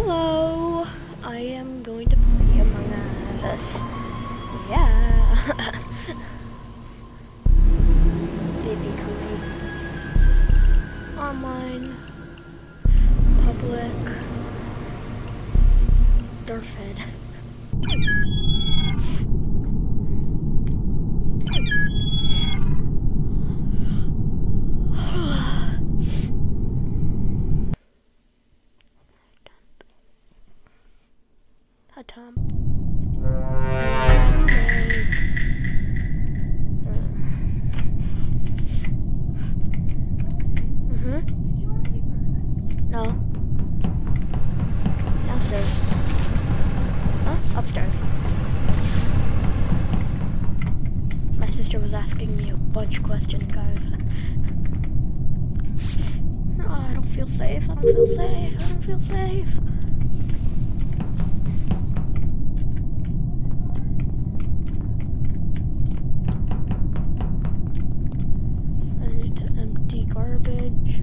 Hello, I am going to play Among Us. Yeah. Baby Cookie. Online. Public. Dorfed. Tom. No. Downstairs. Huh? Upstairs. My sister was asking me a bunch of questions, guys. No, I don't feel safe. I don't feel safe. I don't feel safe. Garbage.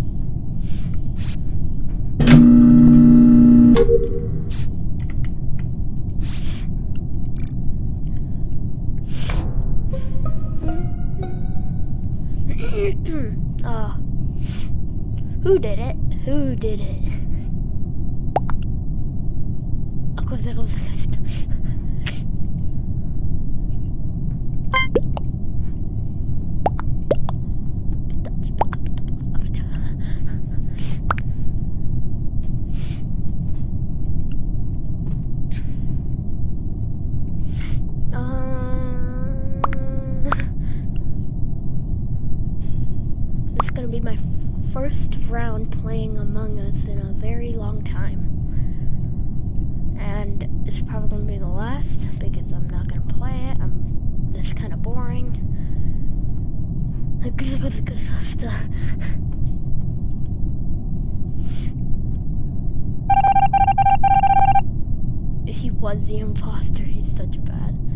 Who did it? Who did it? This is gonna be my first round playing Among Us in a very long time. And it's probably gonna be the last because I'm not gonna play it. It's kind of boring. He was the imposter. He's such bad.